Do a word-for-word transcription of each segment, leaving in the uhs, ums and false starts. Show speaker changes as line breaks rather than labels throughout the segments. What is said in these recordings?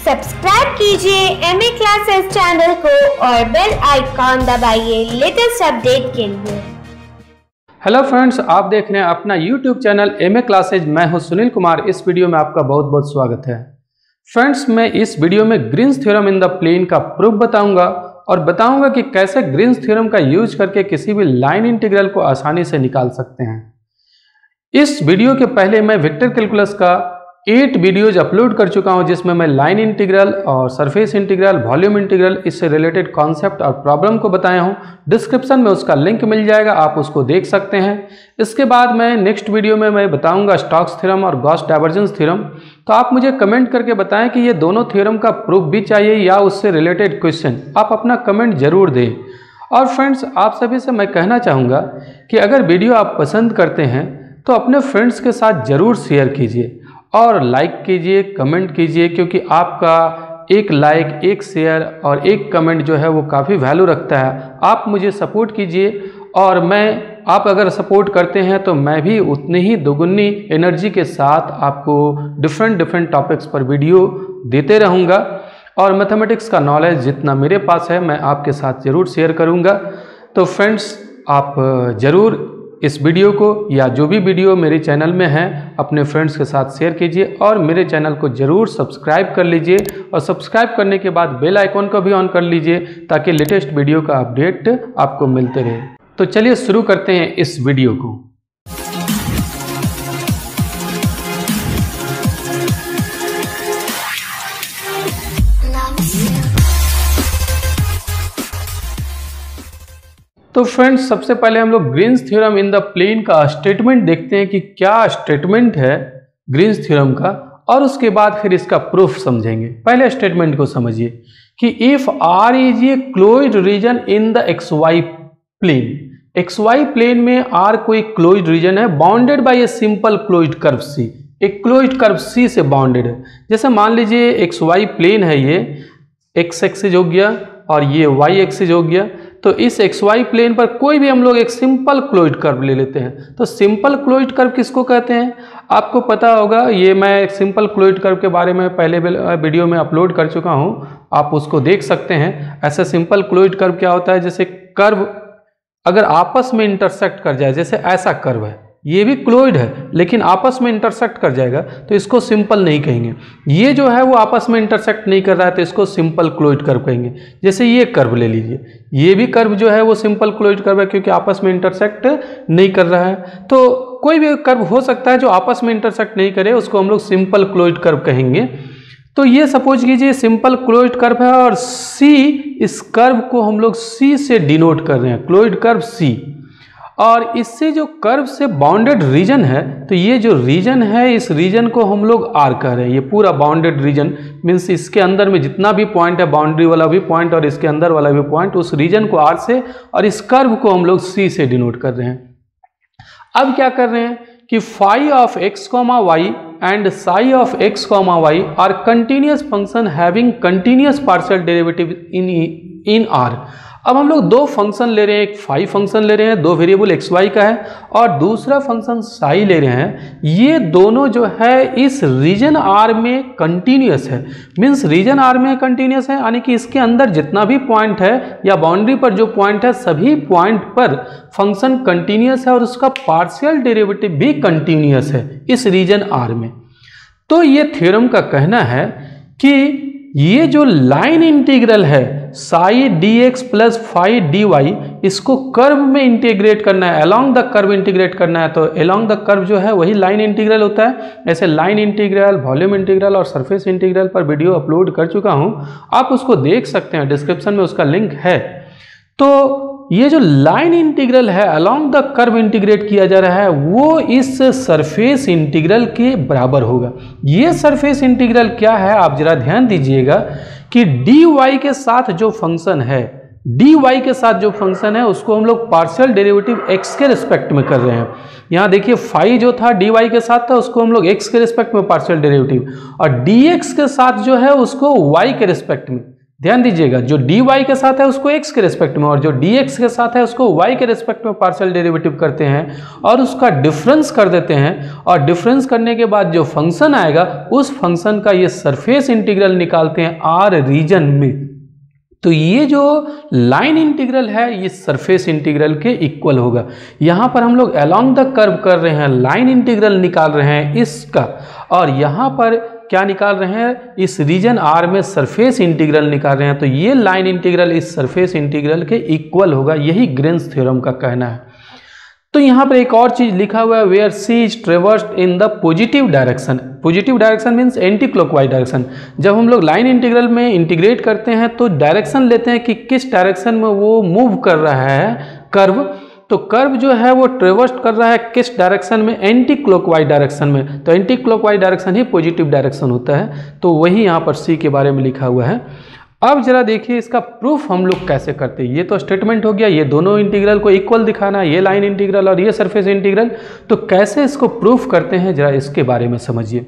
Subscribe कीजिए M A classes channel को और बेल आइकॉन दबाइए लेटेस्ट अपडेट के लिए।
हेलो फ्रेंड्स, आप देख रहे हैं अपना YouTube channel M A classes. मैं हूं सुनील कुमार। इस वीडियो में आपका बहुत बहुत स्वागत है। फ्रेंड्स, मैं इस वीडियो में Green's theorem in the plane का प्रूफ बताऊंगा और बताऊंगा कि कैसे ग्रीन्स थ्योरम का यूज करके किसी भी लाइन इंटीग्रल को आसानी से निकाल सकते हैं। इस वीडियो के पहले मैं वेक्टर कैलकुलस का एट वीडियोज अपलोड कर चुका हूं, जिसमें मैं लाइन इंटीग्रल और सरफेस इंटीग्रल, वॉल्यूम इंटीग्रल, इससे रिलेटेड कॉन्सेप्ट और प्रॉब्लम को बताया हूं। डिस्क्रिप्शन में उसका लिंक मिल जाएगा, आप उसको देख सकते हैं। इसके बाद मैं नेक्स्ट वीडियो में मैं बताऊंगा स्टोक्स थ्योरम और गॉस डाइवर्जेंस थ्योरम। तो आप मुझे कमेंट करके बताएं कि ये दोनों थ्योरम का प्रूफ भी चाहिए या उससे रिलेटेड क्वेश्चन, आप अपना कमेंट जरूर दें। और फ्रेंड्स, आप सभी से मैं कहना चाहूँगा कि अगर वीडियो आप पसंद करते हैं तो अपने फ्रेंड्स के साथ ज़रूर शेयर कीजिए और लाइक कीजिए, कमेंट कीजिए, क्योंकि आपका एक लाइक, एक शेयर और एक कमेंट जो है वो काफ़ी वैल्यू रखता है। आप मुझे सपोर्ट कीजिए और मैं आप अगर सपोर्ट करते हैं तो मैं भी उतनी ही दोगुनी एनर्जी के साथ आपको डिफरेंट डिफरेंट टॉपिक्स पर वीडियो देते रहूँगा और मैथमेटिक्स का नॉलेज जितना मेरे पास है मैं आपके साथ ज़रूर शेयर करूँगा। तो फ्रेंड्स, आप ज़रूर इस वीडियो को या जो भी वीडियो मेरे चैनल में है अपने फ्रेंड्स के साथ शेयर कीजिए और मेरे चैनल को ज़रूर सब्सक्राइब कर लीजिए और सब्सक्राइब करने के बाद बेल आइकॉन को भी ऑन कर लीजिए ताकि लेटेस्ट वीडियो का अपडेट आपको मिलते रहे। तो चलिए शुरू करते हैं इस वीडियो को। तो फ्रेंड्स, सबसे पहले हम लोग Green's theorem in the plane का स्टेटमेंट देखते हैं कि क्या स्टेटमेंट है ग्रीन्स थ्योरम का, और उसके बाद फिर इसका प्रूफ समझेंगे। पहले स्टेटमेंट को समझिए कि if R is a closed region in the x y plane, x y plane में आर कोई क्लोज्ड रीजन है bounded by a simple closed curve C, एक क्लोज्ड कर्व सी से बाउंडेड है। जैसे मान लीजिए एक्स वाई प्लेन है, ये एक्स एक्सिस हो गया और ये वाई एक्सिस हो गया। तो इस एक्स वाई प्लेन पर कोई भी हम लोग एक सिंपल क्लोज्ड कर्व ले लेते हैं। तो सिंपल क्लोज्ड कर्व किसको कहते हैं आपको पता होगा। ये मैं सिंपल क्लोज्ड कर्व के बारे में पहले वीडियो में अपलोड कर चुका हूं, आप उसको देख सकते हैं। ऐसा सिंपल क्लोज्ड कर्व क्या होता है, जैसे कर्व अगर आपस में इंटरसेक्ट कर जाए, जैसे ऐसा कर्व है, ये भी क्लोज्ड है लेकिन आपस में इंटरसेक्ट कर जाएगा तो इसको सिंपल नहीं कहेंगे। ये जो है वो आपस में इंटरसेक्ट नहीं कर रहा है तो इसको सिंपल क्लोज्ड कर्व कहेंगे। जैसे ये कर्व ले लीजिए, ये भी कर्व जो है वो सिंपल क्लोज्ड कर्व है क्योंकि आपस में इंटरसेक्ट नहीं कर रहा है। तो कोई भी कर्व हो सकता है जो आपस में इंटरसेक्ट नहीं करे, उसको हम लोग सिंपल क्लोज्ड कर्व कहेंगे। तो ये सपोज कीजिए सिंपल क्लोज्ड कर्व है और सी, इस कर्व को हम लोग सी से डिनोट कर रहे हैं, क्लोज्ड कर्व सी। और इससे जो कर्व से बाउंडेड रीजन है, तो ये जो रीजन है इस रीजन को हम लोग आर कह रहे हैं। ये पूरा बाउंडेड रीजन मीन्स इसके अंदर में जितना भी पॉइंट है, बाउंड्री वाला भी पॉइंट और इसके अंदर वाला भी पॉइंट, उस रीजन को आर से और इस कर्व को हम लोग सी से डिनोट कर रहे हैं। अब क्या कर रहे हैं कि phi of x comma y and psi of x comma y are continuous function having continuous partial derivative in in R. अब हम लोग दो फंक्शन ले रहे हैं, एक फाई फंक्शन ले रहे हैं, दो वेरिएबल एक्स वाई का है, और दूसरा फंक्शन साई ले रहे हैं। ये दोनों जो है इस रीजन आर में कंटिन्यूअस है। मीन्स रीजन आर में कंटिन्यूअस है यानी कि इसके अंदर जितना भी पॉइंट है या बाउंड्री पर जो पॉइंट है सभी पॉइंट पर फंक्शन कंटिन्यूअस है और उसका पार्शियल डेरिवेटिव भी कंटिन्यूअस है इस रीजन आर में। तो ये थ्योरम का कहना है कि ये जो लाइन इंटीग्रल है psi D x plus phi D y, इसको कर्व में इंटीग्रेट करना है, अलोंग द कर्व इंटीग्रेट करना है। तो अलोंग द कर्व जो है वही लाइन इंटीग्रल होता है। ऐसे लाइन इंटीग्रल, वॉल्यूम इंटीग्रल और सरफेस इंटीग्रल पर वीडियो अपलोड कर चुका हूं, आप उसको देख सकते हैं, डिस्क्रिप्शन में उसका लिंक है। तो ये जो लाइन इंटीग्रल है अलोंग द कर्व इंटीग्रेट किया जा रहा है वो इस सरफेस इंटीग्रल के बराबर होगा। ये सरफेस इंटीग्रल क्या है आप जरा ध्यान दीजिएगा कि डी वाई के साथ जो फंक्शन है, डी वाई के साथ जो फंक्शन है उसको हम लोग पार्शियल डेरिवेटिव एक्स के रिस्पेक्ट में कर रहे हैं। यहाँ देखिए फाई जो था डी वाई के साथ था उसको हम लोग एक्स के रिस्पेक्ट में पार्शियल डेरिवेटिव, और डी एक्स के साथ जो है उसको वाई के रिस्पेक्ट में। ध्यान दीजिएगा, जो डी वाई के साथ है उसको x के रेस्पेक्ट में और जो डी एक्स के साथ है उसको y के रेस्पेक्ट में पार्शियल डेरिवेटिव करते हैं और उसका डिफरेंस कर देते हैं और डिफरेंस करने के बाद जो फंक्शन आएगा उस फंक्शन का ये सरफेस इंटीग्रल निकालते हैं आर रीजन में। तो ये जो लाइन इंटीग्रल है ये सरफेस इंटीग्रल के इक्वल होगा। यहाँ पर हम लोग अलोंग द कर्व कर रहे हैं, लाइन इंटीग्रल निकाल रहे हैं इसका, और यहाँ पर क्या निकाल रहे हैं, इस रीजन आर में सरफेस इंटीग्रल निकाल रहे हैं। तो ये लाइन इंटीग्रल इस सरफेस इंटीग्रल के इक्वल होगा, यही ग्रीन्स थ्योरम का कहना है। तो यहाँ पर एक और चीज लिखा हुआ है, where C is traversed in the positive direction. Positive direction means anti clockwise direction. जब हम लोग लाइन इंटीग्रल में इंटीग्रेट करते हैं तो डायरेक्शन लेते हैं कि किस डायरेक्शन में वो मूव कर रहा है कर्व। तो कर्व जो है वो ट्रेवर्स कर रहा है किस डायरेक्शन में, एंटी क्लॉकवाइज डायरेक्शन में। तो एंटी क्लॉकवाइज डायरेक्शन ही पॉजिटिव डायरेक्शन होता है। तो वही यहाँ पर सी के बारे में लिखा हुआ है। अब जरा देखिए इसका प्रूफ हम लोग कैसे करते हैं। ये तो स्टेटमेंट हो गया, ये दोनों इंटीग्रल को इक्वल दिखाना, ये लाइन इंटीग्रल और ये सरफेस इंटीग्रल। तो कैसे इसको प्रूफ करते हैं जरा इसके बारे में समझिए।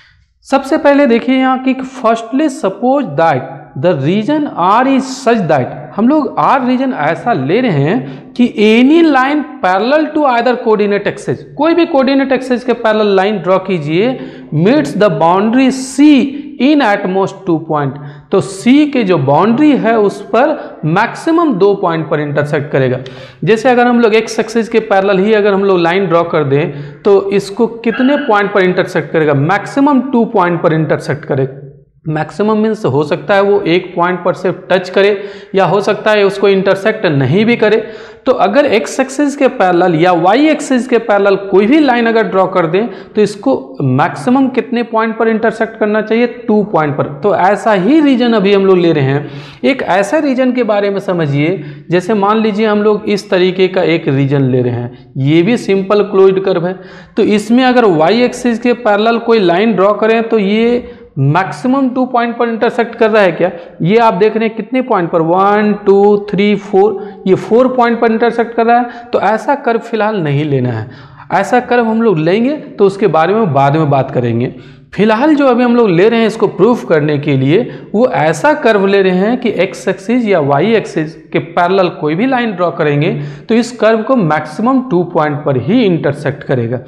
सबसे पहले देखिए यहाँ कि firstly suppose that the region R is such that, हम लोग आर रीजन ऐसा ले रहे हैं कि any line parallel to either coordinate axis, कोई भी कोऑर्डिनेट एक्सिस के पैरेलल लाइन ड्रॉ कीजिए, meets the boundary C in at most two point. तो सी के जो बाउंड्री है उस पर मैक्सिमम दो पॉइंट पर इंटरसेक्ट करेगा। जैसे अगर हम लोग एक्स एक्सिस के पैरेलल ही अगर हम लोग लाइन ड्रॉ कर दें तो इसको कितने पॉइंट पर इंटरसेक्ट करेगा, मैक्सिमम टू पॉइंट पर इंटरसेक्ट करेगा। मैक्सिमम मीन्स हो सकता है वो एक पॉइंट पर सिर्फ टच करे या हो सकता है उसको इंटरसेक्ट नहीं भी करे। तो अगर एक्स एक्सिस के पैरेलल या वाई एक्सिस के पैरेलल कोई भी लाइन अगर ड्रॉ कर दें तो इसको मैक्सिमम कितने पॉइंट पर इंटरसेक्ट करना चाहिए, टू पॉइंट पर। तो ऐसा ही रीजन अभी हम लोग ले रहे हैं। एक ऐसा रीजन के बारे में समझिए, जैसे मान लीजिए हम लोग इस तरीके का एक रीजन ले रहे हैं, ये भी सिंपल क्लोइड कर्व है। तो इसमें अगर वाई एक्सिस के पैरेलल कोई लाइन ड्रॉ करें तो ये मैक्सिमम टू पॉइंट पर इंटरसेक्ट कर रहा है क्या, ये आप देख रहे हैं कितने पॉइंट पर, वन टू थ्री फोर, ये फोर पॉइंट पर इंटरसेक्ट कर रहा है। तो ऐसा कर्व फिलहाल नहीं लेना है। ऐसा कर्व हम लोग लेंगे तो उसके बारे में बाद में बात करेंगे। फिलहाल जो अभी हम लोग ले रहे हैं इसको प्रूफ करने के लिए, वो ऐसा कर्व ले रहे हैं कि एक्स एक्सिस या वाई एक्सिस के पैरेलल कोई भी लाइन ड्रॉ करेंगे तो इस कर्व को मैक्सिमम टू पॉइंट पर ही इंटरसेक्ट करेगा।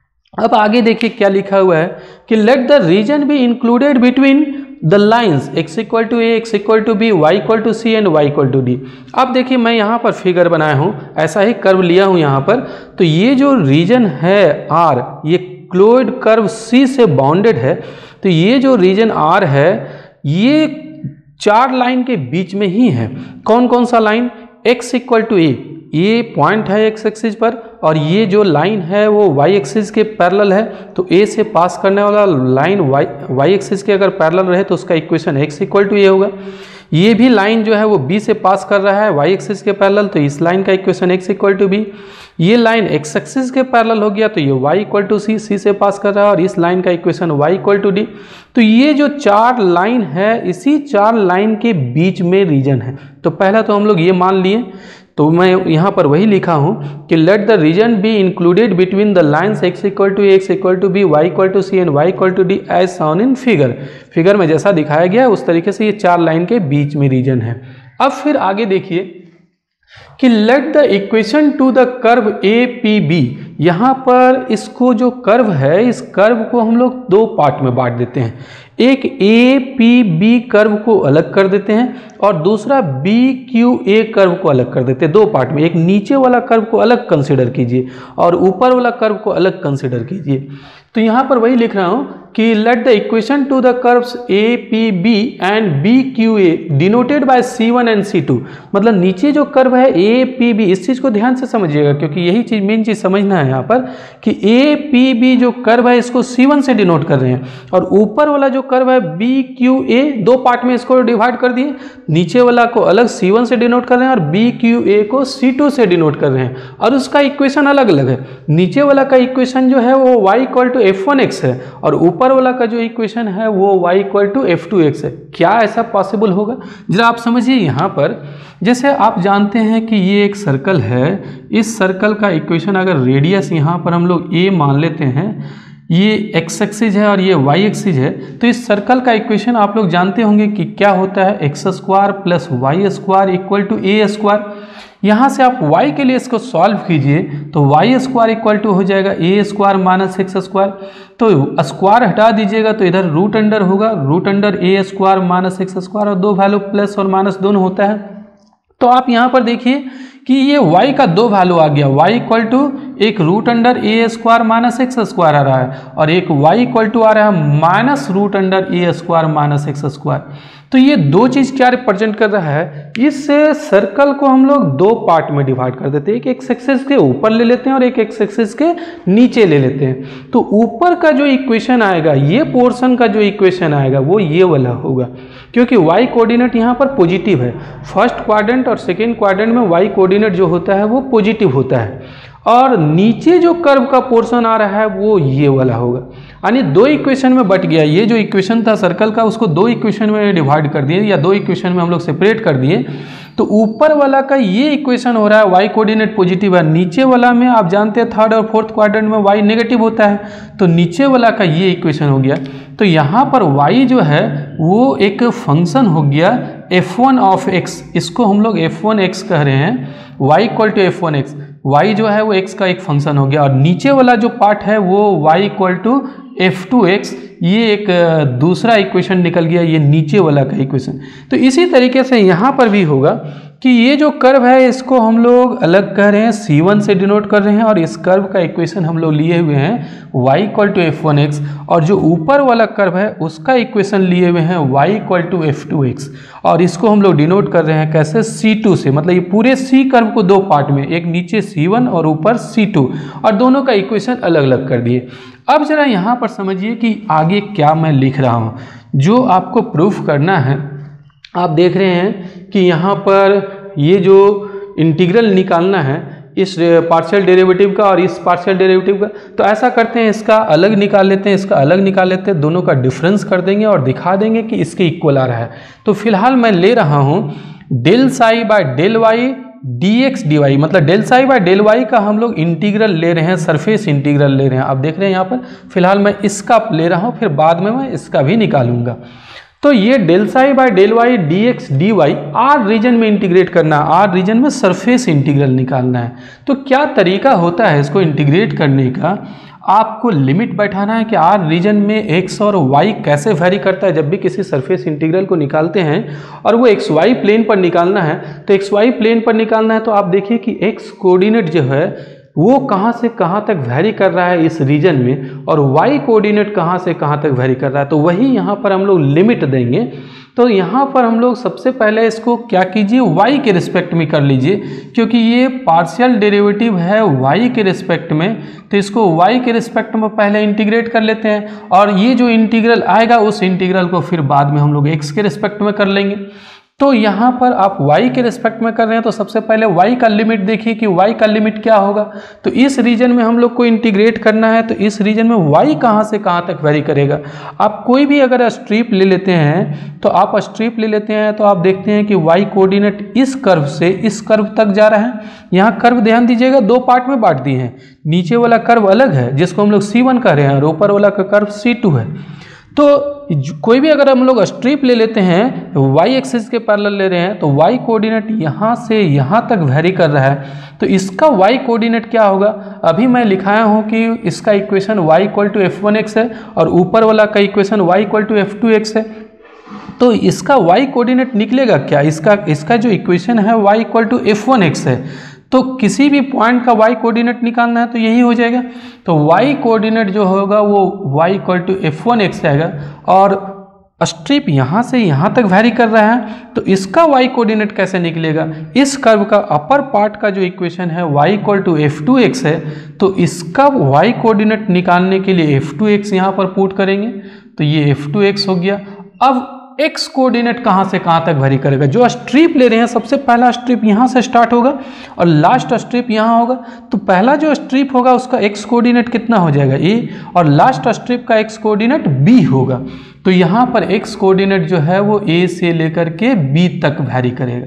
अब आगे देखिए क्या लिखा हुआ है कि let the region be included between the lines x equal to a, x equal to b, y equal to c and y equal to d. अब देखिए मैं यहाँ पर फिगर बनाया हूँ, ऐसा ही कर्व लिया हूँ यहाँ पर। तो ये जो रीजन है r, ये क्लोइड कर्व c से बाउंडेड है। तो ये जो रीजन r है ये चार लाइन के बीच में ही है। कौन कौन सा line, x equal to a, ये पॉइंट है एक्स एक्सिस पर, और ये जो लाइन है वो वाई एक्सिस के पैरेलल है। तो ए से पास करने वाला लाइन वाई वाई एक्सिस के अगर पैरेलल रहे तो उसका equation x equal to a होगा। ये भी लाइन जो है वो बी से पास कर रहा है वाई एक्सिस के पैरेलल, तो इस लाइन का equation x equal to b. ये लाइन एक्स एक्सिस के पैरेलल हो गया तो ये y equal to c, c से पास कर रहा है, और इस लाइन का equation y equal to d. तो ये जो चार लाइन है इसी चार लाइन के बीच में रीजन है। तो पहला तो हम लोग ये मान लिए, तो मैं यहाँ पर वही लिखा हूँ कि let the region be included between the lines x equal to x equal to b, y equal to c and y equal to d as shown in figure. Figure में जैसा दिखाया गया है उस तरीके से ये चार लाइन के बीच में रीजन है। अब फिर आगे देखिए कि let the equation to the curve A P B, यहाँ पर इसको जो कर्व है इस कर्व को हम लोग दो पार्ट में बांट देते हैं। एक ए पी बी कर्व को अलग कर देते हैं और दूसरा बी क्यू ए कर्व को अलग कर देते हैं, दो पार्ट में। एक नीचे वाला कर्व को अलग कंसिडर कीजिए और ऊपर वाला कर्व को अलग कंसिडर कीजिए। तो यहाँ पर वही लिख रहा हूँ कि let the equation to the curves A P B and B Q A denoted by C one and C two. मतलब नीचे जो कर्व है ए पी बी, इस चीज़ को ध्यान से समझिएगा क्योंकि यही चीज़ मेन चीज़ समझना है यहाँ पर कि ए पी बी जो कर्व है इसको सी वन से डिनोट कर रहे हैं, और ऊपर वाला जो कर्व है बी क्यू ए, दो पार्ट में इसको डिवाइड कर दिए। नीचे वाला को अलग सी वन से डिनोट कर रहे हैं और बी क्यू ए को सी टू से डिनोट कर रहे हैं, और उसका इक्वेशन अलग अलग है। नीचे वाला का इक्वेशन जो है वो y equal to F one x है और ऊपर वाला का जो इक्वेशन है वो y equal to f two x है। क्या ऐसा पॉसिबल होगा, जरा आप समझिए। यहाँ पर जैसे आप जानते हैं कि ये एक सर्कल है, इस सर्कल का इक्वेशन अगर रेडियस यहाँ पर हम लोग a मान लेते हैं, ये एक्स एक्सिस है और ये वाई एक्सिस है, तो इस सर्कल का इक्वेशन आप लोग जानते होंगे कि क्या होता है, x square plus y square equal to a square. यहाँ से आप y के लिए इसको सॉल्व कीजिए तो वाई स्क्वायर इक्वल टू हो जाएगा a square minus x square, तो स्क्वायर हटा दीजिएगा तो इधर रूट अंडर होगा, root under a square minus x square, और दो वैल्यू प्लस और माइनस दोनों होता है। तो आप यहाँ पर देखिए कि ये y का दो वैल्यू आ गया, y इक्वल टू एक root under a square minus x square आ रहा है और एक y इक्वल टू आ रहा है minus root under a square minus x square. तो ये दो चीज़ क्या रिप्रेजेंट कर रहा है, इस सर्कल को हम लोग दो पार्ट में डिवाइड कर देते हैं, एक एक्स एक्सिस के ऊपर ले लेते हैं और एक एक्स एक्सिस के नीचे ले लेते हैं। तो ऊपर का जो इक्वेशन आएगा, ये पोर्शन का जो इक्वेशन आएगा वो ये वाला होगा, क्योंकि y कोऑर्डिनेट यहाँ पर पॉजिटिव है। फर्स्ट क्वाड्रेंट और सेकेंड क्वाड्रेंट में y कोऑर्डिनेट जो होता है वो पॉजिटिव होता है, और नीचे जो कर्व का पोर्शन आ रहा है वो ये वाला होगा। यानी दो इक्वेशन में बट गया, ये जो इक्वेशन था सर्कल का उसको दो इक्वेशन में डिवाइड कर दिए या दो इक्वेशन में हम लोग सेपरेट कर दिए। तो ऊपर वाला का ये इक्वेशन हो रहा है y कोऑर्डिनेट पॉजिटिव है, नीचे वाला में आप जानते हैं थर्ड और फोर्थ क्वाड्रेंट में y नेगेटिव होता है, तो नीचे वाला का ये इक्वेशन हो गया। तो यहाँ पर y जो है वो एक फंक्शन हो गया एफ वन ऑफ x, इसको हम लोग एफ वन एक्स कह रहे हैं, y equal to F one x, y जो है वो x का एक फंक्शन हो गया, और नीचे वाला जो पार्ट है वो y equal to f two x, ये एक दूसरा इक्वेशन निकल गया, ये नीचे वाला का इक्वेशन। तो इसी तरीके से यहाँ पर भी होगा कि ये जो कर्व है इसको हम लोग अलग कह रहे हैं, सी वन से डिनोट कर रहे हैं, और इस कर्व का इक्वेशन हम लोग लिए हुए हैं y equal to F one x, और जो ऊपर वाला कर्व है उसका इक्वेशन लिए हुए हैं y equal to f two x, और इसको हम लोग डिनोट कर रहे हैं कैसे, सी टू से। मतलब ये पूरे सी कर्व को दो पार्ट में, एक नीचे सी वन और ऊपर सी टू, और दोनों का इक्वेशन अलग अलग कर दिए। अब जरा यहाँ पर समझिए कि आगे क्या मैं लिख रहा हूँ, जो आपको प्रूफ करना है। आप देख रहे हैं कि यहाँ पर ये जो इंटीग्रल निकालना है इस पार्शियल डेरिवेटिव का और इस पार्शियल डेरिवेटिव का, तो ऐसा करते हैं इसका अलग निकाल लेते हैं, इसका अलग निकाल लेते हैं, दोनों का डिफरेंस कर देंगे और दिखा देंगे कि इसके इक्वल आ रहा है। तो फिलहाल मैं ले रहा हूँ del psi by del y D x d y, मतलब del psi by del y का हम लोग इंटीग्रल ले रहे हैं, सरफेस इंटीग्रल ले रहे हैं। आप देख रहे हैं यहाँ पर फिलहाल मैं इसका ले रहा हूँ, फिर बाद में मैं इसका भी निकालूंगा। तो ये del psi by del y D x d y R region में इंटीग्रेट करना है, आर रीजन में सरफेस इंटीग्रल निकालना है। तो क्या तरीका होता है इसको इंटीग्रेट करने का, आपको लिमिट बैठाना है कि आर रीजन में एक्स और वाई कैसे वेरी करता है। जब भी किसी सरफेस इंटीग्रल को निकालते हैं और वो एक्स वाई प्लेन पर निकालना है, तो एक्स वाई प्लेन पर निकालना है, तो आप देखिए कि एक्स कोऑर्डिनेट जो है वो कहाँ से कहाँ तक वेरी कर रहा है इस रीजन में, और y कोऑर्डिनेट कहाँ से कहाँ तक वेरी कर रहा है, तो वही यहाँ पर हम लोग लिमिट देंगे। तो यहाँ पर हम लोग सबसे पहले इसको क्या कीजिए, y के रिस्पेक्ट में कर लीजिए, क्योंकि ये पार्शियल डेरिवेटिव है y के रिस्पेक्ट में, तो इसको y के रिस्पेक्ट में पहले इंटीग्रेट कर लेते हैं, और ये जो इंटीग्रल आएगा उस इंटीग्रल को फिर बाद में हम लोग x के रिस्पेक्ट में कर लेंगे। तो यहाँ पर आप y के रिस्पेक्ट में कर रहे हैं, तो सबसे पहले y का लिमिट देखिए कि y का लिमिट क्या होगा। तो इस रीजन में हम लोग को इंटीग्रेट करना है, तो इस रीजन में y कहाँ से कहाँ तक वेरी करेगा। आप कोई भी अगर स्ट्रिप ले लेते हैं, तो आप स्ट्रिप ले लेते हैं तो आप देखते हैं कि y कोऑर्डिनेट इस कर्व से इस कर्व तक जा रहा है। यहाँ कर्व ध्यान दीजिएगा दो पार्ट में बांट दिए हैं, नीचे वाला कर्व अलग है जिसको हम लोग सी वन कह रहे हैं, और ऊपर वाला का कर्व सी टू है। तो कोई भी अगर हम लोग स्ट्रिप ले लेते हैं, y एक्सिस के पैरेलल ले रहे हैं, तो y कोऑर्डिनेट यहाँ से यहाँ तक वेरी कर रहा है, तो इसका y कोऑर्डिनेट क्या होगा, अभी मैं लिखाया हूँ कि इसका equation y equal to F one x है और ऊपर वाला का equation y equal to f two x है। तो इसका y कोऑर्डिनेट निकलेगा क्या, इसका इसका जो इक्वेशन है y equal to F one x है, तो किसी भी पॉइंट का y कोऑर्डिनेट निकालना है तो यही हो जाएगा। तो y कोऑर्डिनेट जो होगा वो y equal to F one x आएगा, और स्ट्रिप यहाँ से यहाँ तक वेरी कर रहा है, तो इसका y कोऑर्डिनेट कैसे निकलेगा, इस कर्व का अपर पार्ट का जो इक्वेशन है y equal to f two x है, तो इसका y कोऑर्डिनेट निकालने के लिए एफ टू एक्स यहाँ पर पुट करेंगे, तो ये एफ टू एक्स हो गया। अब x कोऑर्डिनेट कहाँ से कहाँ तक वेरी करेगा, जो स्ट्रिप ले रहे हैं सबसे पहला स्ट्रिप यहाँ से स्टार्ट होगा और लास्ट स्ट्रिप यहाँ होगा, तो पहला जो स्ट्रिप होगा उसका x कोऑर्डिनेट कितना हो जाएगा a, और लास्ट स्ट्रिप का x कोऑर्डिनेट b होगा। तो यहाँ पर x कोऑर्डिनेट जो है वो a से लेकर के b तक वेरी करेगा।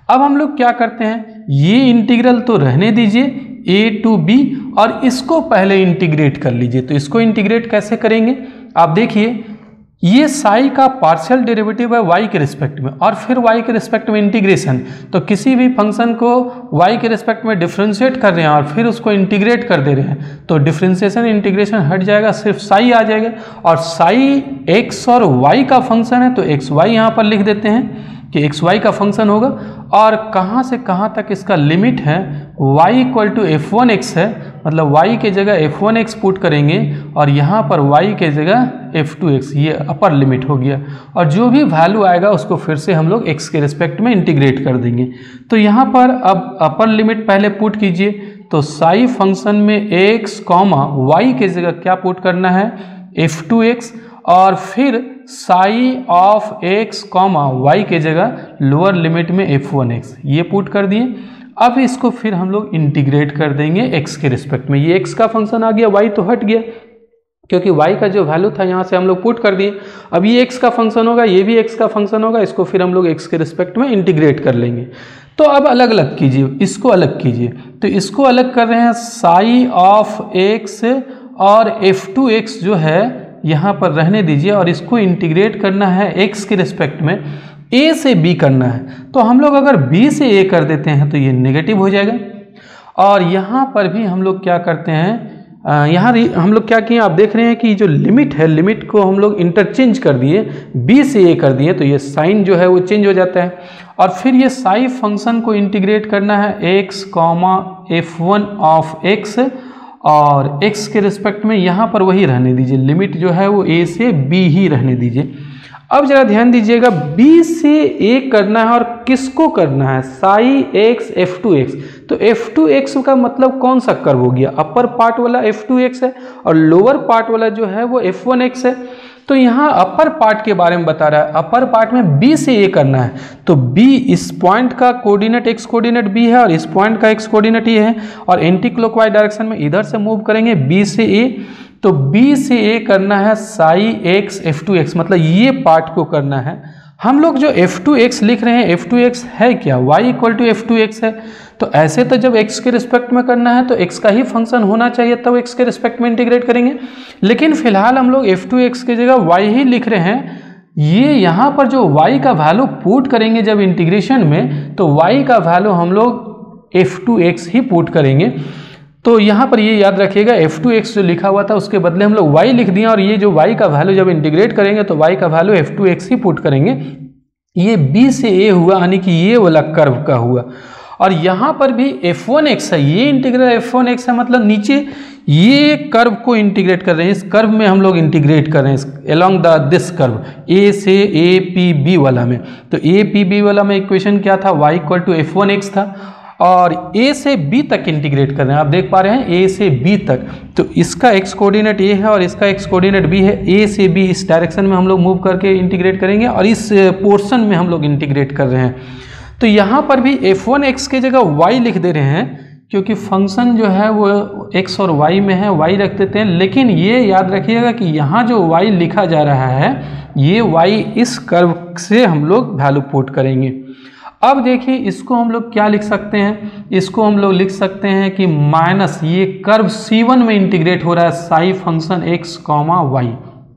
अब हम लोग क्या करते हैं, ये इंटीग्रल तो रहने दीजिए a टू b और इसको पहले इंटीग्रेट कर लीजिए। तो इसको इंटीग्रेट कैसे करेंगे, आप देखिए ये साई का पार्शियल डेरिवेटिव है y के रिस्पेक्ट में और फिर y के रिस्पेक्ट में इंटीग्रेशन। तो किसी भी फंक्शन को y के रिस्पेक्ट में डिफ्रेंशिएट कर रहे हैं और फिर उसको इंटीग्रेट कर दे रहे हैं तो डिफ्रेंशिएशन इंटीग्रेशन हट जाएगा, सिर्फ साई आ जाएगा। और साई x और y का फंक्शन है तो एक्स वाई यहाँ पर लिख देते हैं कि एक्स वाई का फंक्शन होगा। और कहाँ से कहाँ तक इसका लिमिट है, y equal to F one x है, मतलब y के जगह एफ वन एक्स पुट करेंगे और यहाँ पर y के जगह एफ टू एक्स, ये अपर लिमिट हो गया। और जो भी वैल्यू आएगा उसको फिर से हम लोग x के रिस्पेक्ट में इंटीग्रेट कर देंगे। तो यहाँ पर अब अपर लिमिट पहले पुट कीजिए, तो साई फंक्शन में x कॉमा वाई के जगह क्या पुट करना है, एफ टू एक्स, और फिर psi of x comma y के जगह लोअर लिमिट में एफ वन एक्स, ये पुट कर दिए। अब इसको फिर हम लोग इंटीग्रेट कर देंगे x के रिस्पेक्ट में। ये x का फंक्शन आ गया, y तो हट गया क्योंकि y का जो वैल्यू था यहाँ से हम लोग पुट कर दिए। अब ये x का फंक्शन होगा, ये भी x का फंक्शन होगा, इसको फिर हम लोग x के रिस्पेक्ट में इंटीग्रेट कर लेंगे। तो अब अलग अलग कीजिए, इसको अलग कीजिए। तो इसको अलग कर रहे हैं, साई ऑफ x और एफ टू एक्स जो है यहाँ पर रहने दीजिए और इसको इंटीग्रेट करना है x के रिस्पेक्ट में, a से b करना है। तो हम लोग अगर b से a कर देते हैं तो ये नेगेटिव हो जाएगा। और यहाँ पर भी हम लोग क्या करते हैं, यहाँ हम लोग क्या किए, आप देख रहे हैं कि जो लिमिट है, लिमिट को हम लोग इंटरचेंज कर दिए, b से a कर दिए, तो ये साइन जो है वो चेंज हो जाता है। और फिर ये साई फंक्शन को इंटीग्रेट करना है x comma f one of x और x के रिस्पेक्ट में यहाँ पर वही रहने दीजिए, लिमिट जो है वो a से b ही रहने दीजिए। अब जरा ध्यान दीजिएगा, b से a करना है और किसको करना है, psi x f two x. तो एफ टू एक्स का मतलब कौन सा कर्व हो गया, अपर पार्ट वाला एफ टू एक्स है और लोअर पार्ट वाला जो है वो एफ वन एक्स है। तो यहाँ अपर पार्ट के बारे में बता रहा है, अपर पार्ट में b से a करना है। तो b इस पॉइंट का कोऑर्डिनेट x कोऑर्डिनेट b है और इस पॉइंट का x कोऑर्डिनेट ये है और एंटी क्लॉकवाइज डायरेक्शन में इधर से मूव करेंगे b से a। तो b से a करना है psi x f two x, मतलब ये पार्ट को करना है। हम लोग जो एफ टू एक्स लिख रहे हैं, एफ टू एक्स है क्या, y equal to f two x है। तो ऐसे तो जब x के रिस्पेक्ट में करना है तो x का ही फंक्शन होना चाहिए, तब x के रिस्पेक्ट में इंटीग्रेट करेंगे। लेकिन फिलहाल हम लोग एफ टू एक्स की जगह y ही लिख रहे हैं। ये यहाँ पर जो y का वैल्यू पुट करेंगे जब इंटीग्रेशन में, तो y का वैल्यू हम लोग एफ टू एक्स ही पुट करेंगे। तो यहाँ पर ये याद रखिएगा, एफ टू एक्स जो लिखा हुआ था उसके बदले हम लोग y लिख दिए और ये जो y का वैल्यू जब इंटीग्रेट करेंगे तो y का वैल्यू एफ टू एक्स ही पुट करेंगे। ये b से a हुआ, यानी कि ये वाला कर्व का हुआ। और यहाँ पर भी एफ वन एक्स है, ये इंटीग्रल एफ वन एक्स है, मतलब नीचे ये कर्व को इंटीग्रेट कर रहे हैं, इस कर्व में हम लोग इंटीग्रेट कर रहे हैं along the this curve, a से ए पी बी वाला में। तो ए पी बी वाला में इक्वेशन क्या था, y equal to F one X था और a से b तक इंटीग्रेट कर रहे हैं। आप देख पा रहे हैं a से b तक, तो इसका x कोऑर्डिनेट a है और इसका x कोऑर्डिनेट b है। a से b इस डायरेक्शन में हम लोग मूव करके इंटीग्रेट करेंगे और इस पोर्शन में हम लोग इंटीग्रेट कर रहे हैं। तो यहाँ पर भी एफ वन एक्स की जगह y लिख दे रहे हैं क्योंकि फंक्शन जो है वो x और y में है, y रख देते हैं। लेकिन ये याद रखिएगा कि यहाँ जो y लिखा जा रहा है, ये y इस कर्व से हम लोग वैल्यू पुट करेंगे। अब देखिए इसको हम लोग क्या लिख सकते हैं, इसको हम लोग लिख सकते हैं कि माइनस ये कर्व सी वन में इंटीग्रेट हो रहा है, psi function x comma Y,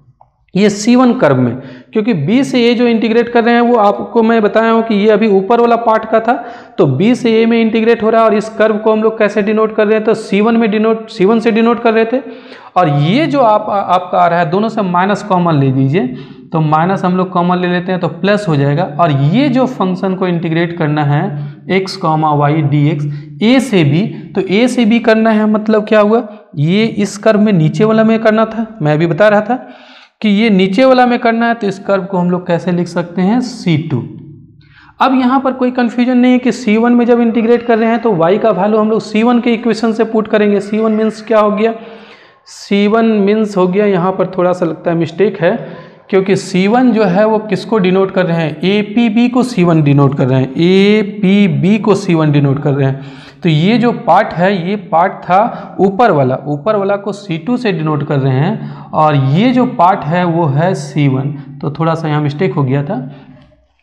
ये सी वन कर्व में। क्योंकि b से a जो इंटीग्रेट कर रहे हैं वो आपको मैं बताया हूँ कि ये अभी ऊपर वाला पार्ट का था, तो b से a में इंटीग्रेट हो रहा है और इस कर्व को हम लोग कैसे डिनोट कर रहे थे, तो सी वन में डिनोट सी वन से डिनोट कर रहे थे। और ये जो आप आपका आ रहा है, दोनों से माइनस कॉमन ले लीजिए, तो माइनस हम लोग कॉमन ले लेते हैं तो प्लस हो जाएगा। और ये जो फंक्शन को इंटीग्रेट करना है x comma Y D X, A से b, तो a से b करना है, मतलब क्या हुआ, ये इस कर्व में नीचे वाला में करना था, मैं अभी बता रहा था कि ये नीचे वाला में करना है, तो इस कर्व को हम लोग कैसे लिख सकते हैं, सी टू। अब यहाँ पर कोई कंफ्यूजन नहीं है कि सी वन में जब इंटीग्रेट कर रहे हैं तो y का वैल्यू हम लोग सी वन के इक्वेशन से पुट करेंगे। सी वन मीन्स क्या हो गया, सी वन मीन्स हो गया, यहाँ पर थोड़ा सा लगता है मिस्टेक है, क्योंकि सी वन जो है वो किसको डिनोट कर रहे हैं, ए पी बी को सी वन डिनोट कर रहे हैं, ए पी बी को सी वन डिनोट कर रहे हैं। तो ये जो पार्ट है, ये पार्ट था ऊपर वाला, ऊपर वाला को सी टू से डिनोट कर रहे हैं और ये जो पार्ट है वो है सी वन। तो थोड़ा सा यहाँ मिस्टेक हो गया था,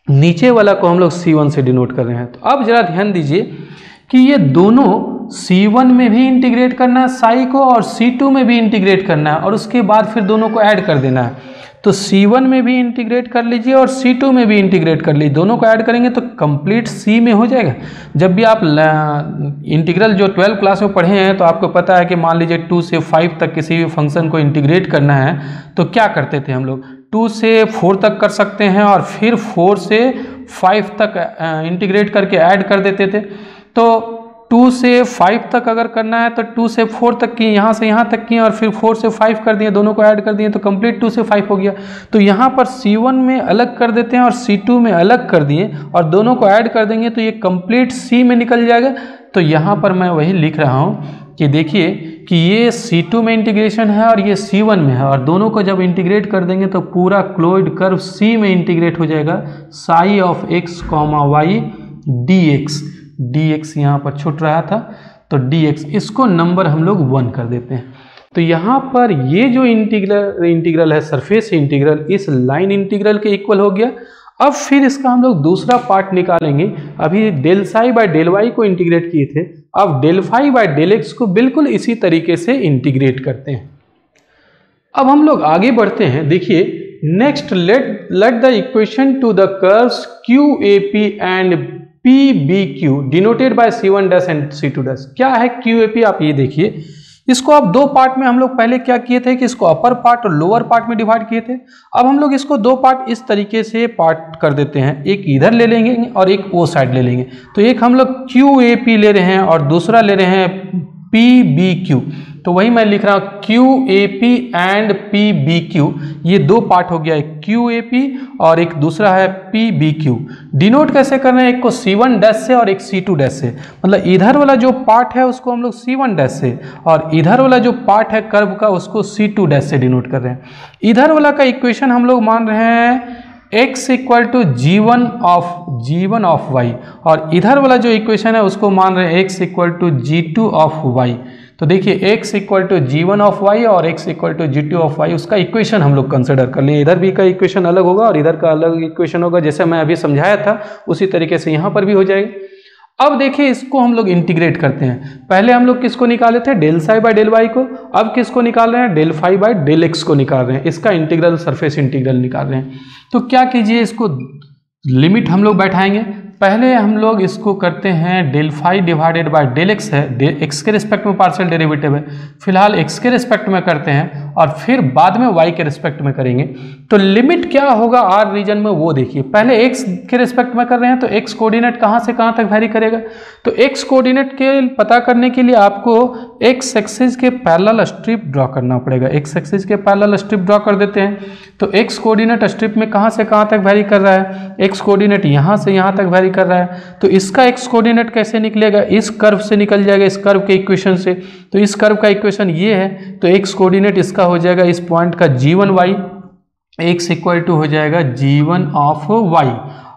नीचे वाला को हम लोग सी वन से डिनोट कर रहे हैं। तो अब जरा ध्यान दीजिए कि ये दोनों सी वन में भी इंटीग्रेट करना है साई को और सी टू में भी इंटीग्रेट करना है और उसके बाद फिर दोनों को ऐड कर देना है। तो सी वन में भी इंटीग्रेट कर लीजिए और सी टू में भी इंटीग्रेट कर लीजिए, दोनों को ऐड करेंगे तो कंप्लीट सी में हो जाएगा। जब भी आप इंटीग्रल जो ट्वेल्व क्लास में पढ़े हैं तो आपको पता है कि मान लीजिए टू से फाइव तक किसी भी फंक्शन को इंटीग्रेट करना है तो क्या करते थे हम लोग, टू से फोर तक कर सकते हैं और फिर फोर से फाइव तक इंटीग्रेट करके ऐड कर देते थे। तो टू से फाइव तक अगर करना है तो टू से फोर तक की, यहाँ से यहाँ तक की और फिर फोर से फाइव कर दिए, दोनों को ऐड कर दिए तो कंप्लीट टू से फाइव हो गया। तो यहाँ पर सी वन में अलग कर देते हैं और सी टू में अलग कर दिए और दोनों को ऐड कर देंगे तो ये कंप्लीट सी में निकल जाएगा। तो यहाँ पर मैं वही लिख रहा हूँ कि देखिए कि ये सी टू में इंटीग्रेशन है और ये सी वन में है और दोनों को जब इंटीग्रेट कर देंगे तो पूरा क्लोइड कर्व सी में इंटीग्रेट हो जाएगा। Psi of x comma Y D x, D X यहाँ पर छूट रहा था तो डी एक्स, इसको नंबर हम लोग वन कर देते हैं। तो यहाँ पर ये जो इंटीग्रल इंटीग्रल है सरफेस इंटीग्रल इस लाइन इंटीग्रल के इक्वल हो गया। अब फिर इसका हम लोग दूसरा पार्ट निकालेंगे। अभी del psi by del Y को इंटीग्रेट किए थे, अब del phi by del X को बिल्कुल इसी तरीके से इंटीग्रेट करते हैं। अब हम लोग आगे बढ़ते हैं। देखिए next let let the equation to the curves Q A P and P B Q denoted by C one dash and C two dash. क्या है क्यू ए पी, आप ये देखिए, इसको अब दो पार्ट में हम लोग पहले क्या किए थे कि इसको अपर पार्ट और लोअर पार्ट में डिवाइड किए थे। अब हम लोग इसको दो पार्ट इस तरीके से पार्ट कर देते हैं, एक इधर ले लेंगे और एक वो साइड ले लेंगे। तो एक हम लोग क्यू ए पी ले रहे हैं और दूसरा ले रहे हैं पी बी क्यू। तो वही मैं लिख रहा हूँ Q A P and P B Q, ये दो पार्ट हो गया, एक क्यू ए पी और एक दूसरा है पी बी क्यू। डिनोट कैसे कर रहे हैं, एक को सी वन डैश से और एक सी टू डैश से, मतलब इधर वाला जो पार्ट है उसको हम लोग सी वन डैश से और इधर वाला जो पार्ट है कर्व का उसको सी टू डैश से डिनोट कर रहे हैं। इधर वाला का इक्वेशन हम लोग मान रहे हैं x equal to G one of G one of Y और इधर वाला जो इक्वेशन है उसको मान रहे हैं x equal to G two of Y. तो देखिए x equal to G one of Y और x equal to G two of Y, उसका इक्वेशन हम लोग कंसिडर कर लिए। इधर भी का इक्वेशन अलग होगा और इधर का अलग इक्वेशन होगा, जैसे मैं अभी समझाया था उसी तरीके से यहाँ पर भी हो जाएगा। अब देखिए इसको हम लोग इंटीग्रेट करते हैं। पहले हम लोग किसको निकाले थे, del psi by del Y को, अब किसको निकाल रहे हैं, del phi by del X को निकाल रहे हैं। इसका इंटीग्रल सरफेस इंटीग्रल निकाल रहे हैं। तो क्या कीजिए, इसको लिमिट हम लोग बैठाएंगे। पहले हम लोग इसको करते हैं del phi divided by del X है, डेल एक्स के रिस्पेक्ट में पार्शियल डेरिवेटिव है, फिलहाल एक्स के रिस्पेक्ट में करते हैं और फिर बाद में वाई के रिस्पेक्ट में करेंगे। तो लिमिट क्या होगा आर रीजन में वो देखिए। पहले एक्स के रिस्पेक्ट में कर रहे हैं तो एक्स कोऑर्डिनेट कहाँ से कहाँ तक वैरी करेगा। तो एक्स कोऑर्डिनेट के पता करने के लिए आपको एक्स एक्सिस के पैरेलल स्ट्रिप ड्रॉ करना पड़ेगा। एक्स एक्सिस के पैरेलल स्ट्रिप ड्रॉ कर देते हैं। तो एक्स कोऑर्डिनेट स्ट्रिप में कहाँ से कहाँ तक वैरी कर रहा है, एक्स कोऑर्डिनेट यहाँ से यहाँ तक वैरी कर रहा है। तो इसका एक्स कोऑर्डिनेट कैसे निकलेगा, इस कर्व से निकल जाएगा, इस कर्व के इक्वेशन से। तो इस कर्व का इक्वेशन ये है, तो एक्स कोऑर्डिनेट इसका हो जाएगा इस पॉइंट का G one Y, X equal to हो जाएगा जी वन ऑफ वाई।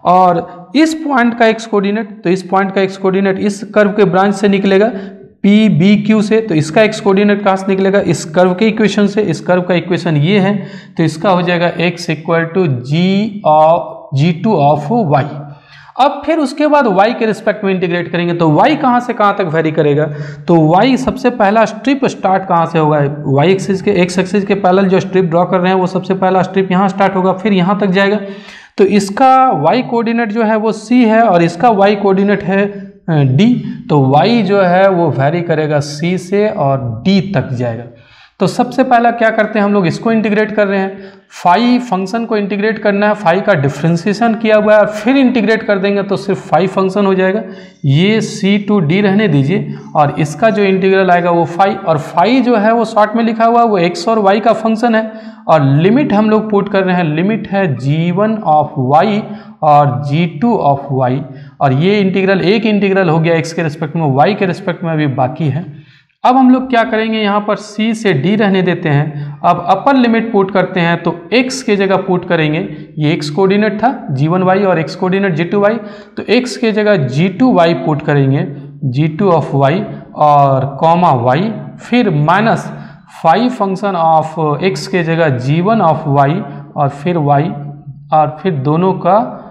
और इस पॉइंट का एक्स कोऑर्डिनेट, तो इस पॉइंट का एक्स कोऑर्डिनेट इस कर्व के ब्रांच से निकलेगा पी बी क्यू से। तो इसका एक्स कोऑर्डिनेट कहाँ से निकलेगा, इस कर्व के इक्वेशन से। इस कर्व का इक्वेशन ये है, तो इसका हो जाएगा X equal to G of G two of Y. अब फिर उसके बाद y के रिस्पेक्ट में इंटीग्रेट करेंगे। तो y कहाँ से कहाँ तक वेरी करेगा, तो y सबसे पहला स्ट्रिप स्टार्ट कहाँ से होगा, y एक्सिस के एक्स एक्सिस के पैरेलल जो स्ट्रिप ड्रॉ कर रहे हैं वो सबसे पहला स्ट्रिप यहाँ स्टार्ट होगा, फिर यहाँ तक जाएगा। तो इसका y कोऑर्डिनेट जो है वो c है और इसका y कोऑर्डिनेट है d। तो y जो है वो वेरी करेगा c से और d तक जाएगा। तो सबसे पहला क्या करते हैं हम लोग, इसको इंटीग्रेट कर रहे हैं। फाई फंक्शन को इंटीग्रेट करना है, फाई का डिफ्रेंसिएशन किया हुआ है और फिर इंटीग्रेट कर देंगे तो सिर्फ फाई फंक्शन हो जाएगा। ये सी टू डी रहने दीजिए और इसका जो इंटीग्रल आएगा वो फाई, और फाई जो है वो शॉर्ट में लिखा हुआ है वो एक्स और वाई का फंक्शन है। और लिमिट हम लोग पुट कर रहे हैं, लिमिट है जी वन ऑफ वाई और जी टू ऑफ वाई। और ये इंटीग्रल एक इंटीग्रल हो गया एक्स के रिस्पेक्ट में, वाई के रिस्पेक्ट में अभी बाकी है। अब हम लोग क्या करेंगे, यहाँ पर c से d रहने देते हैं। अब अपर लिमिट पुट करते हैं तो x के जगह पुट करेंगे, ये x कोऑर्डिनेट था जी वन वाई और x coordinate G two Y, तो x के जगह जी टू वाई पुट करेंगे, जी टू ऑफ y और कॉमा y, फिर minus five function of x के जगह जी वन ऑफ y और फिर y और फिर दोनों का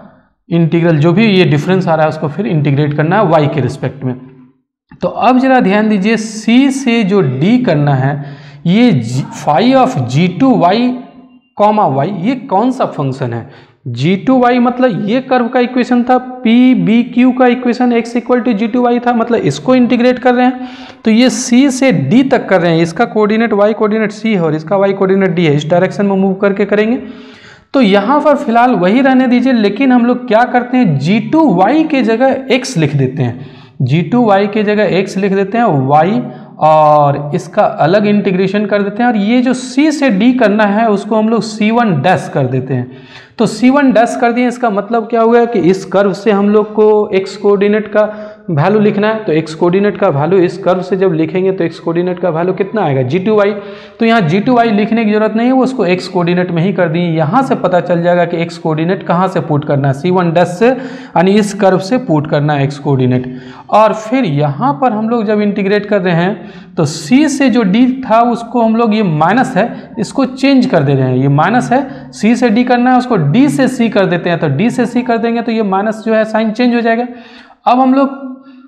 इंटीग्रल जो भी ये डिफरेंस आ रहा है उसको फिर इंटीग्रेट करना है वाई के रिस्पेक्ट में। तो अब जरा ध्यान दीजिए, सी से जो डी करना है, ये phi of G two Y comma Y, ये कौन सा फंक्शन है? जी टू वाई मतलब ये कर्व का इक्वेशन था, पी बी क्यू का equation x equal to G two Y था, मतलब इसको इंटीग्रेट कर रहे हैं। तो ये c से d तक कर रहे हैं, इसका कोऑर्डिनेट y कोऑर्डिनेट c है और इसका y कोऑर्डिनेट d है, इस डायरेक्शन में मूव करके करेंगे। तो यहाँ पर फिलहाल वही रहने दीजिए, लेकिन हम लोग क्या करते हैं, जी टू वाई के जगह x लिख देते हैं, जी टू वाई के जगह x लिख देते हैं, y और इसका अलग इंटीग्रेशन कर देते हैं, और ये जो c से d करना है उसको हम लोग सी वन डैश कर देते हैं। तो सी वन डैश कर दिए, इसका मतलब क्या हुआ कि इस कर्व से हम लोग को x कोऑर्डिनेट का वैल्यू लिखना है। तो x कोऑर्डिनेट का वैल्यू इस कर्व से जब लिखेंगे तो x कोऑर्डिनेट का वैल्यू कितना आएगा, जी टू वाई। तो यहाँ जी टू वाई लिखने की जरूरत नहीं है, वो उसको x कोऑर्डिनेट में ही कर दिए। यहाँ से पता चल जाएगा कि x कोऑर्डिनेट कहाँ से पुट करना है, सी वन डैश से, यानी इस कर्व से पुट करना है x कोऑर्डिनेट। और फिर यहाँ पर हम लोग जब इंटीग्रेट कर रहे हैं तो c से जो d था उसको हम लोग, ये माइनस है, इसको चेंज कर दे रहे हैं, ये माइनस है, c से d करना है उसको d से c कर देते हैं। तो d से c कर देंगे तो ये माइनस जो है साइन चेंज हो जाएगा। अब हम लोग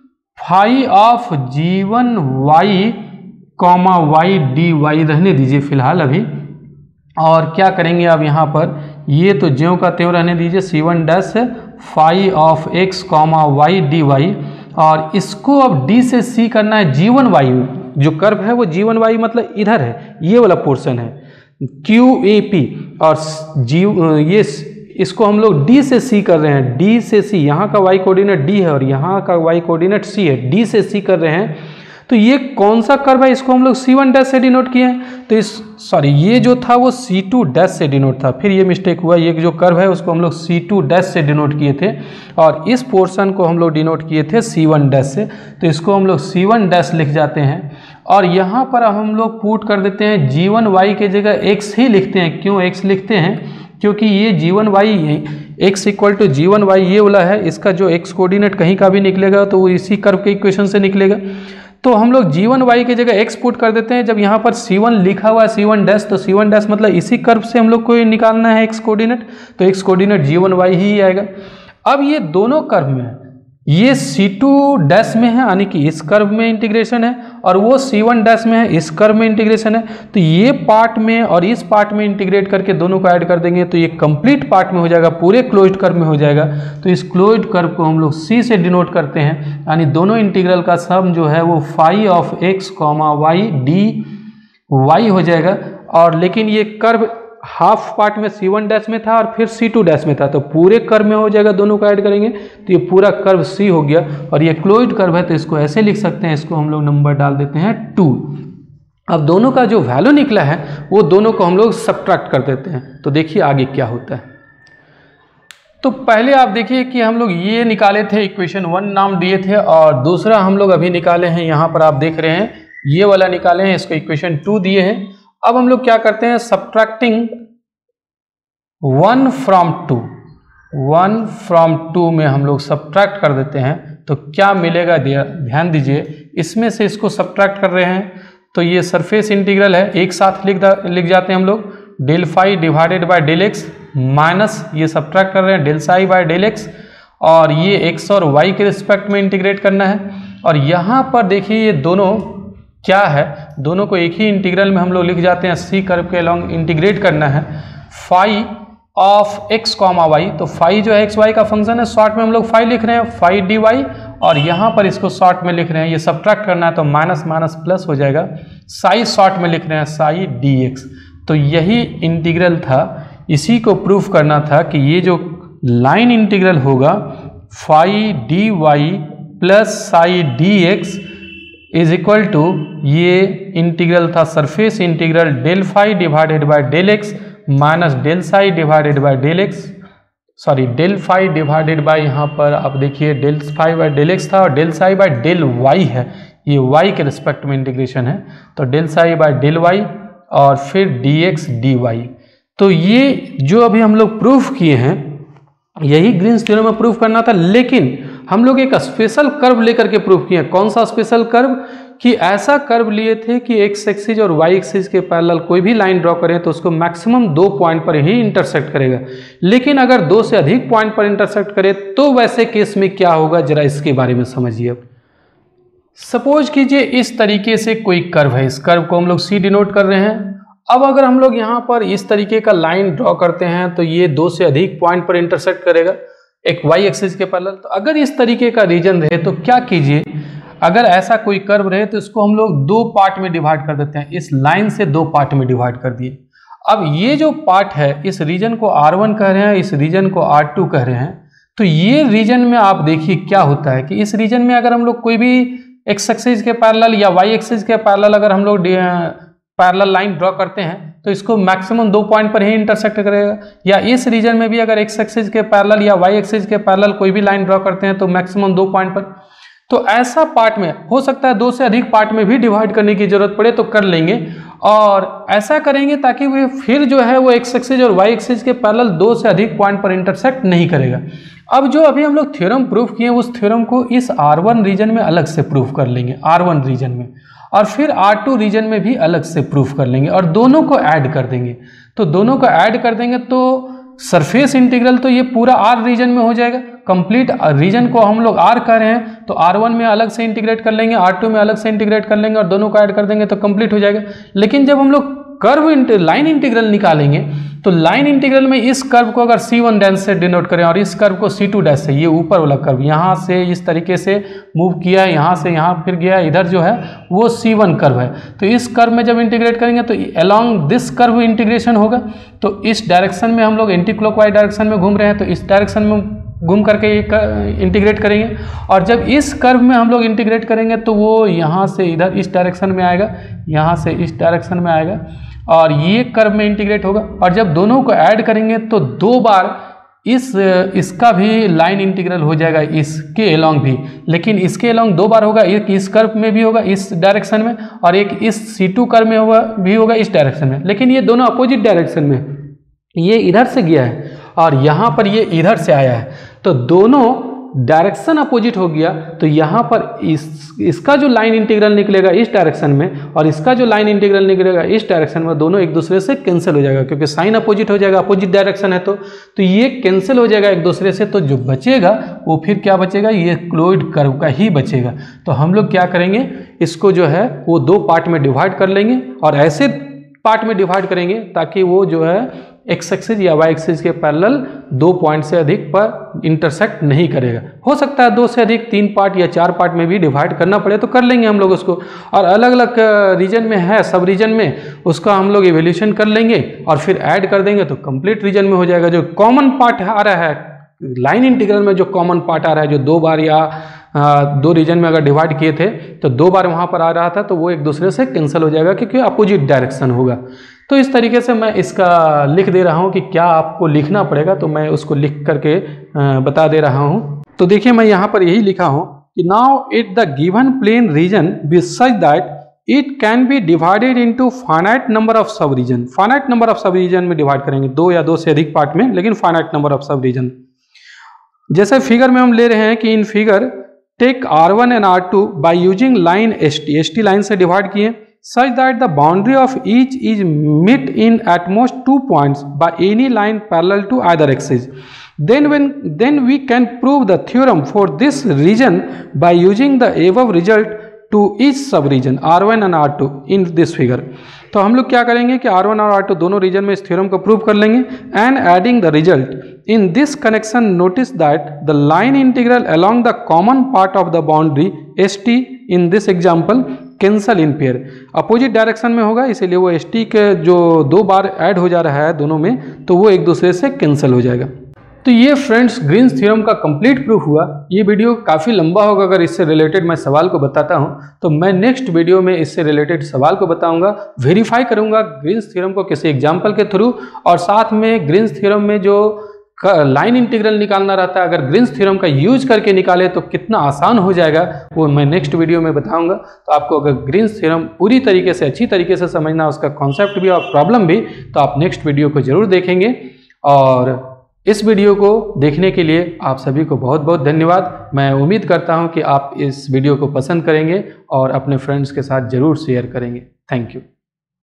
phi of G one Y comma Y D Y रहने दीजिए फिलहाल अभी, और क्या करेंगे अब यहाँ पर, ये तो ज्यों का त्यों रहने दीजिए, सी वन डैश है phi of x comma Y D Y, और इसको अब d से c करना है जी वन वाई, जो कर्व है वो जी वन वाई मतलब इधर है, ये वाला पोर्शन है क्यू ए पी, और जी ये इसको हम लोग d से c कर रहे हैं, d से c, यहाँ का y कोऑर्डिनेट d है और यहाँ का y कोऑर्डिनेट c है, d से c कर रहे हैं। तो ये कौन सा कर्व है, इसको हम लोग सी वन डैश से डिनोट किए हैं। तो इस सॉरी ये जो था वो सी टू डैश से डिनोट था, फिर ये मिस्टेक हुआ, ये जो कर्व है उसको हम लोग सी टू डैश से डिनोट किए थे और इस पोर्शन को हम लोग डिनोट किए थे सी वन डैश से। तो इसको हम लोग सी वन डैश लिख जाते हैं और यहाँ पर हम लोग पुट कर देते हैं जी वन वाई के जगह x ही लिखते हैं। क्यों x लिखते हैं, क्योंकि ये G one Y X equal to G one Y ये वाला है, इसका जो x कोऑर्डिनेट कहीं का भी निकलेगा तो वो इसी कर्व के इक्वेशन से निकलेगा। तो हम लोग जी वन वाई के जगह x पुट कर देते हैं। जब यहाँ पर सी वन लिखा हुआ है सी वन डैश, तो सी वन डैश मतलब इसी कर्व से हम लोग को निकालना है x कोऑर्डिनेट, तो x coordinate G one Y ही आएगा। अब ये दोनों कर्व में है, ये सी टू डैश में है यानी कि इस कर्व में इंटीग्रेशन है, और वो सी वन डैश में है, इस कर्व में इंटीग्रेशन है। तो ये पार्ट में और इस पार्ट में इंटीग्रेट करके दोनों को ऐड कर देंगे तो ये कंप्लीट पार्ट में हो जाएगा, पूरे क्लोज्ड कर्व में हो जाएगा। तो इस क्लोज्ड कर्व को हम लोग c से डिनोट करते हैं, यानी दोनों इंटीग्रल का सम जो है वो phi of x comma Y D Y हो जाएगा। और लेकिन ये कर्व हाफ पार्ट में सी वन डैश में था और फिर सी टू डैश में था, तो पूरे कर्व में हो जाएगा, दोनों को ऐड करेंगे तो ये पूरा कर्व C हो गया। और ये क्लोज्ड कर्व है तो इसको ऐसे लिख सकते हैं, इसको हम लोग नंबर डाल देते हैं टू। अब दोनों का जो वैल्यू निकला है वो दोनों को हम लोग सब्ट्रैक्ट कर देते हैं। तो देखिए आगे क्या होता है। तो पहले आप देखिए कि हम लोग ये निकाले थे, इक्वेशन वन नाम दिए थे, और दूसरा हम लोग अभी निकाले हैं, यहाँ पर आप देख रहे हैं ये वाला निकाले हैं, इसको इक्वेशन टू दिए हैं। अब हम लोग क्या करते हैं, subtracting one from two, one from two में हम लोग सब्ट्रैक्ट कर देते हैं तो क्या मिलेगा, ध्यान दीजिए, इसमें से इसको सब्ट्रैक्ट कर रहे हैं तो ये सरफेस इंटीग्रल है, एक साथ लिख लिख जाते हैं हम लोग, del phi divided by del X minus ये सब्ट्रैक्ट कर रहे हैं del psi by del X, और ये एक्स और वाई के रिस्पेक्ट में इंटीग्रेट करना है। और यहाँ पर देखिए ये दोनों क्या है, दोनों को एक ही इंटीग्रल में हम लोग लिख जाते हैं, सी कर्व के अलॉन्ग इंटीग्रेट करना है phi of x comma Y. तो फाई जो है एक्स वाई का फंक्शन है, शॉर्ट में हम लोग फाई लिख रहे हैं, फाई डी वाई, और यहाँ पर इसको शॉर्ट में लिख रहे हैं, ये सब्ट्रैक्ट करना है तो माइनस माइनस प्लस हो जाएगा, साई शॉर्ट में लिख रहे हैं साई डी एक्स। तो यही इंटीग्रल था, इसी को प्रूफ करना था कि ये जो लाइन इंटीग्रल होगा phi D Y plus psi D X is equal to, ये इंटीग्रल था surface integral del phi divided by del X minus del psi divided by del X, sorry del phi divided by, यहाँ पर आप देखिए del phi by del X था और del psi by del Y है, ये Y के respect में इंटीग्रेशन है, तो del psi by del Y और फिर डी एक्स डी वाई। तो ये जो अभी हम लोग प्रूफ किए हैं यही ग्रीन्स थ्योरम में प्रूफ करना था, लेकिन हम लोग एक स्पेशल कर्व लेकर के प्रूफ किए। कौन सा स्पेशल कर्व, कि ऐसा कर्व लिए थे कि एक्स एक्सिस और वाई एक्सिस के पैरेलल कोई भी लाइन ड्रॉ करें तो उसको मैक्सिमम दो पॉइंट पर ही इंटरसेक्ट करेगा, लेकिन अगर दो से अधिक पॉइंट पर इंटरसेक्ट करे तो वैसे केस में क्या होगा, जरा इसके बारे में समझिए। अब सपोज कीजिए इस तरीके से कोई कर्व है, इस कर्व को हम लोग सी डिनोट कर रहे हैं। अब अगर हम लोग यहाँ पर इस तरीके का लाइन ड्रॉ करते हैं तो ये दो से अधिक पॉइंट पर इंटरसेक्ट करेगा एक वाई एक्सिस के पैरेलल। तो अगर इस तरीके का रीजन रहे तो क्या कीजिए, अगर ऐसा कोई कर्व रहे तो इसको हम लोग दो पार्ट में डिवाइड कर देते हैं, इस लाइन से दो पार्ट में डिवाइड कर दिए। अब ये जो पार्ट है इस रीजन को आर वन कह रहे हैं, इस रीजन को आर टू कह रहे हैं। तो ये रीजन में आप देखिए क्या होता है कि इस रीजन में अगर हम लोग कोई भी एक्स एक्सिस के पैरेलल या वाई एक्सिस के पैरेलल अगर हम लोग पैरेलल लाइन ड्रॉ करते हैं तो इसको मैक्सिमम दो पॉइंट पर ही इंटरसेक्ट करेगा, या इस रीजन में भी अगर एक्स एक्सिस के पैरेलल या वाई एक्सिस के पैरेलल कोई भी लाइन ड्रॉ करते हैं तो मैक्सिमम दो पॉइंट पर। तो ऐसा पार्ट में हो सकता है दो से अधिक पार्ट में भी डिवाइड करने की जरूरत पड़े तो कर लेंगे, और ऐसा करेंगे ताकि वो फिर जो है वो एक्स एक्सिस और वाई एक्सिस के पैरेलल दो से अधिक पॉइंट पर इंटरसेक्ट नहीं करेगा। अब जो अभी हम लोग थ्योरम प्रूफ किए उस थ्योरम को इस आर वन रीजन में अलग से प्रूफ कर लेंगे, आर वन रीजन में, और फिर आर टू रीजन में भी अलग से प्रूफ कर लेंगे और दोनों को ऐड कर देंगे। तो दोनों को ऐड कर देंगे तो सरफेस इंटीग्रल तो ये पूरा आर रीजन में हो जाएगा। कंप्लीट रीजन को हम लोग आर कह रहे हैं तो आर वन में अलग से इंटीग्रेट कर लेंगे, आर टू में अलग से इंटीग्रेट कर लेंगे और दोनों को ऐड कर देंगे तो कंप्लीट हो जाएगा। लेकिन जब हम लोग कर्व लाइन इंटीग्रल निकालेंगे तो लाइन इंटीग्रल में इस कर्व को अगर सी वन डैश से डिनोट करें और इस कर्व को सी टू डैश से, ये ऊपर वाला कर्व यहाँ से इस तरीके से मूव किया, यहाँ से यहाँ फिर गया, इधर जो है वो सी वन कर्व है। तो इस कर्व में जब इंटीग्रेट करेंगे तो अलोंग दिस कर्व इंटीग्रेशन होगा। तो इस डायरेक्शन में हम लोग एंटी क्लॉकवाइज डायरेक्शन में घूम रहे हैं तो इस डायरेक्शन में घूम करके इंटीग्रेट करेंगे, और जब इस कर्व में हम लोग इंटीग्रेट करेंगे तो वो यहाँ से इधर इस डायरेक्शन में आएगा, यहाँ से इस डायरेक्शन में आएगा और ये कर्व में इंटीग्रेट होगा। और जब दोनों को ऐड करेंगे तो दो बार इस इसका भी लाइन इंटीग्रल हो जाएगा इसके अलोंग भी, लेकिन इसके अलोंग दो बार होगा, एक इस कर्व में भी होगा इस डायरेक्शन में और एक इस सी टू कर्व में होगा भी होगा इस डायरेक्शन में, लेकिन ये दोनों अपोजिट डायरेक्शन में, ये इधर से गया है और यहाँ पर ये इधर से आया है, तो दोनों डायरेक्शन अपोजिट हो गया। तो यहाँ पर इस इसका जो लाइन इंटीग्रल निकलेगा इस डायरेक्शन में और इसका जो लाइन इंटीग्रल निकलेगा इस डायरेक्शन में, दोनों एक दूसरे से कैंसिल हो जाएगा क्योंकि साइन अपोजिट हो जाएगा, अपोजिट डायरेक्शन है तो तो ये कैंसिल हो जाएगा एक दूसरे से। तो जो बचेगा वो फिर क्या बचेगा, ये क्लोइड कर्व का ही बचेगा। तो हम लोग क्या करेंगे, इसको जो है वो दो पार्ट में डिवाइड कर लेंगे और ऐसे पार्ट में डिवाइड करेंगे ताकि वो जो है एक्स एक्सिस या वाई एक्सिस के पैरेलल दो पॉइंट से अधिक पर इंटरसेक्ट नहीं करेगा। हो सकता है दो से अधिक तीन पार्ट या चार पार्ट में भी डिवाइड करना पड़े तो कर लेंगे हम लोग उसको, और अलग अलग रीजन में है सब रीजन में उसका हम लोग इवैल्यूएशन कर लेंगे और फिर ऐड कर देंगे तो कंप्लीट रीजन में हो जाएगा। जो कॉमन पार्ट आ रहा है लाइन इंटीग्रल में, जो कॉमन पार्ट आ रहा है जो दो बार या आ, दो रीजन में अगर डिवाइड किए थे तो दो बार वहाँ पर आ रहा था तो वो एक दूसरे से कैंसिल हो जाएगा क्योंकि अपोजिट डायरेक्शन होगा। तो इस तरीके से मैं इसका लिख दे रहा हूँ कि क्या आपको लिखना पड़ेगा, तो मैं उसको लिख करके बता दे रहा हूँ। तो देखिए मैं यहाँ पर यही लिखा हूँ कि now it the given plane region be such that it can be divided into finite number of sub region. Finite number of sub region में डिवाइड करेंगे, दो या दो से अधिक पार्ट में, लेकिन finite number of sub region. जैसे फिगर में हम ले रहे हैं कि in figure take R one and R two by using line S T, S T line से डिवाइड किए such that the boundary of each is met in at most two points by any line parallel to either axis. Then when then we can prove the theorem for this region by using the above result to each sub region R one and R two in this figure. तो हम लोग क्या करेंगे कि R one और R two दोनों region में इस थ्योरम को प्रूव कर लेंगे and adding the result in this connection notice that the line integral along the common part of the boundary S T in this example cancel in pair. Opposite direction में होगा इसीलिए वो S T के जो दो बार add हो जा रहा है दोनों में तो वो एक दूसरे से कैंसिल हो जाएगा। तो ये फ्रेंड्स ग्रीन्स थ्योरम का कंप्लीट प्रूफ हुआ। ये वीडियो काफ़ी लंबा होगा, अगर इससे रिलेटेड मैं सवाल को बताता हूँ तो मैं नेक्स्ट वीडियो में इससे रिलेटेड सवाल को बताऊँगा, वेरीफाई करूँगा ग्रीन्स थ्योरम को किसी एग्जाम्पल के थ्रू, और साथ में ग्रीन्स थ्योरम में जो लाइन इंटीग्रल निकालना रहता है अगर ग्रीन्स थ्योरम का यूज करके निकाले तो कितना आसान हो जाएगा वो मैं नेक्स्ट वीडियो में बताऊंगा। तो आपको अगर ग्रीन्स थ्योरम पूरी तरीके से अच्छी तरीके से समझना, उसका कॉन्सेप्ट भी और प्रॉब्लम भी, तो आप नेक्स्ट वीडियो को जरूर देखेंगे। और इस वीडियो को देखने के लिए आप सभी को बहुत बहुत धन्यवाद। मैं उम्मीद करता हूं कि आप इस वीडियो को पसंद करेंगे और अपने फ्रेंड्स के साथ ज़रूर शेयर करेंगे। Thank you.